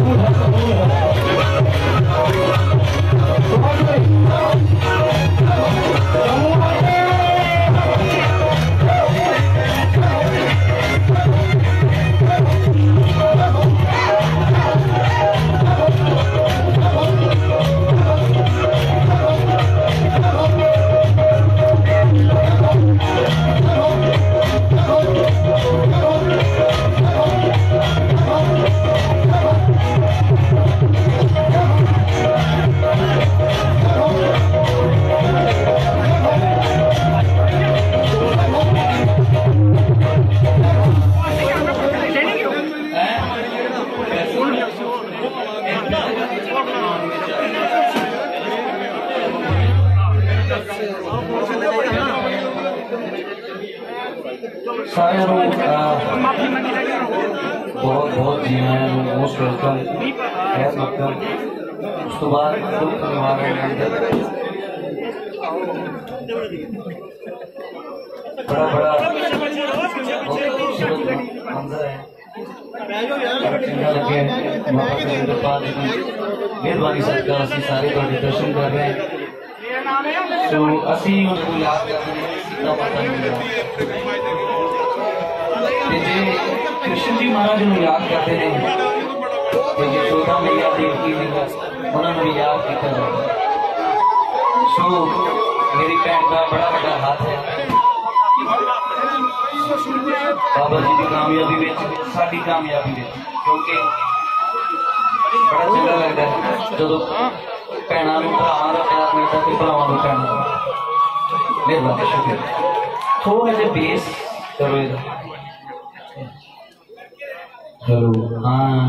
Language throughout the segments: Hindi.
सारे बहुत बहुत जी मोस्ट वेलकम खैर मकदम। उस तो बाद दुख निवारण बड़ा बड़ा मंजर है, लगे मेहरबानी सदका असी सारे दर्शन कर रहे हैं। तो असी उनको याद करते हैं सीता माता कृष्ण जी महाराज को याद करते हैं कि यशोदा मैया देवकी उन्होंने भी याद किया जाता। सो मेरी भैन का बड़ा बड़ा हाथ है बाबा जी की कामयाबी में, साड़ी कामयाबी में, क्योंकि बड़ा चंगा लगता है जो भैनों को भरावां का प्यार मिलता है, भरावां को भैनों का। मेहरबानी शुक्रिया। थोड़ा जिहा बेस करो इधर। हेलो हाँ,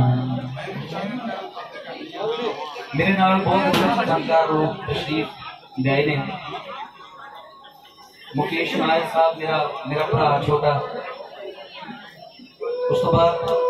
मेरे नाल बहुत अच्छा जानकार लोग तशरीफ लाए ने। मुकेश नायक साहब मेरा भरा छोटा, उस तो बाद